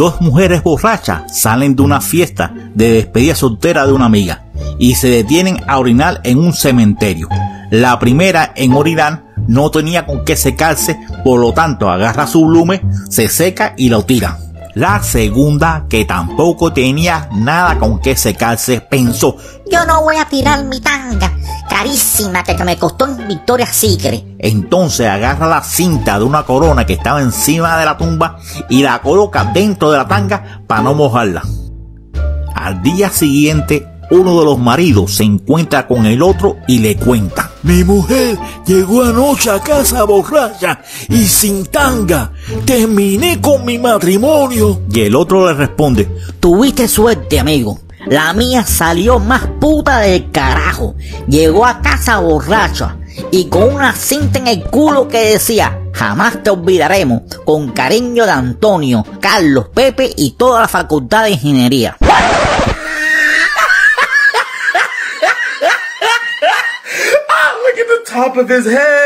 Dos mujeres borrachas salen de una fiesta de despedida soltera de una amiga y se detienen a orinar en un cementerio. La primera en orinar no tenía con qué secarse, por lo tanto agarra su blume, se seca y lo tira. La segunda, que tampoco tenía nada con qué secarse, pensó: yo no voy a tirar mi tanga carísima que me costó en Victoria's Secret. Entonces agarra la cinta de una corona que estaba encima de la tumba y la coloca dentro de la tanga para no mojarla. Al día siguiente, uno de los maridos se encuentra con el otro y le cuenta: mi mujer llegó anoche a casa borracha y sin tanga. Terminé con mi matrimonio. Y el otro le responde: tuviste suerte, amigo. La mía salió más puta del carajo. Llegó a casa borracha y con una cinta en el culo que decía: jamás te olvidaremos, con cariño de Antonio, Carlos, Pepe y toda la facultad de ingeniería. Look at the top of his head.